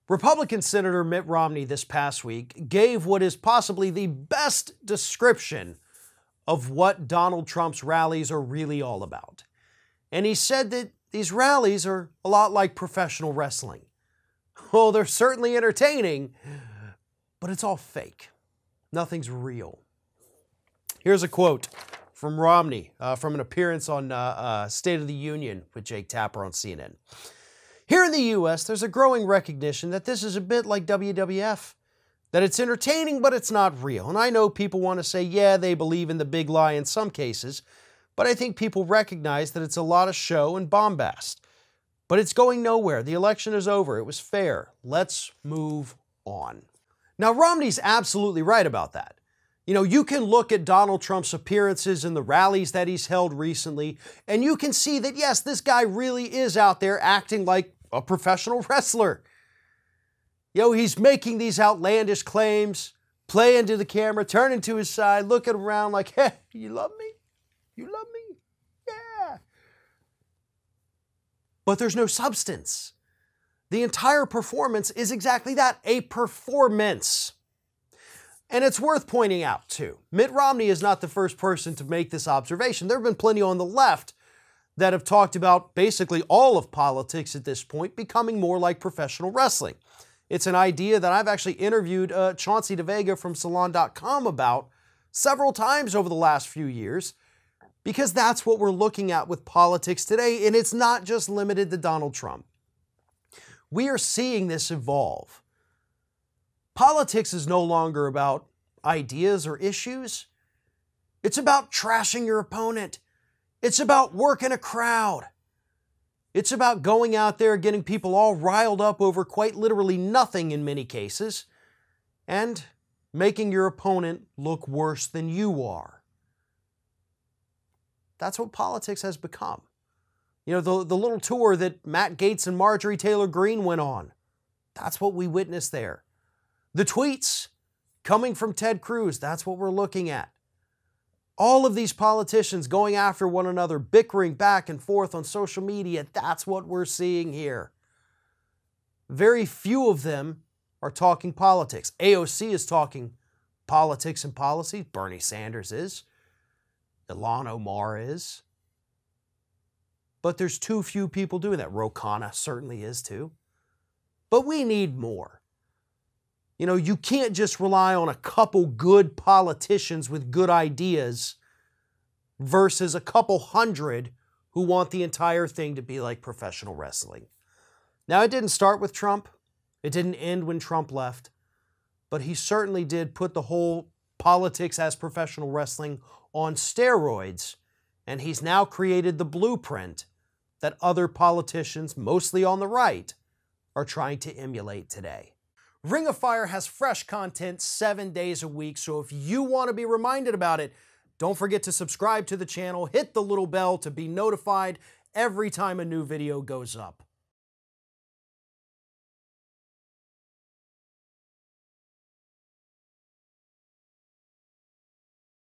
Republican Senator Mitt Romney this past week gave what is possibly the best description of what Donald Trump's rallies are really all about. And he said that these rallies are a lot like professional wrestling. Oh, they're certainly entertaining, but it's all fake. Nothing's real. Here's a quote from Romney from an appearance on State of the Union with Jake Tapper on CNN. Here in the U.S., there's a growing recognition that this is a bit like WWF, that it's entertaining, but it's not real. And I know people want to say, yeah, they believe in the big lie in some cases, but I think people recognize that it's a lot of show and bombast. But it's going nowhere. The election is over. It was fair. Let's move on. Now, Romney's absolutely right about that. You know, you can look at Donald Trump's appearances in the rallies that he's held recently, and you can see that, yes, this guy really is out there acting like a professional wrestler. You know, he's making these outlandish claims, playing to the camera, turning to his side, looking around like, hey, you love me? You love me? Yeah. But there's no substance. The entire performance is exactly that, a performance. And it's worth pointing out, too, Mitt Romney is not the first person to make this observation. There have been plenty on the left that have talked about basically all of politics at this point becoming more like professional wrestling. It's an idea that I've actually interviewed Chauncey DeVega from Salon.com about several times over the last few years, because that's what we're looking at with politics today, and it's not just limited to Donald Trump. We are seeing this evolve. Politics is no longer about ideas or issues. It's about trashing your opponent. It's about working a crowd. It's about going out there, getting people all riled up over quite literally nothing in many cases, and making your opponent look worse than you are. That's what politics has become. You know, the little tour that Matt Gaetz and Marjorie Taylor Greene went on, that's what we witnessed there. The tweets coming from Ted Cruz, that's what we're looking at. All of these politicians going after one another, bickering back and forth on social media, that's what we're seeing here. Very few of them are talking politics. AOC is talking politics and policy. Bernie Sanders is. Ilhan Omar is. But there's too few people doing that. Ro Khanna certainly is too. But we need more. You know, you can't just rely on a couple good politicians with good ideas versus a couple hundred who want the entire thing to be like professional wrestling. Now, it didn't start with Trump. It didn't end when Trump left. But he certainly did put the whole politics as professional wrestling on steroids. And he's now created the blueprint that other politicians, mostly on the right, are trying to emulate today. Ring of Fire has fresh content 7 days a week, so if you want to be reminded about it, don't forget to subscribe to the channel, hit the little bell to be notified every time a new video goes up.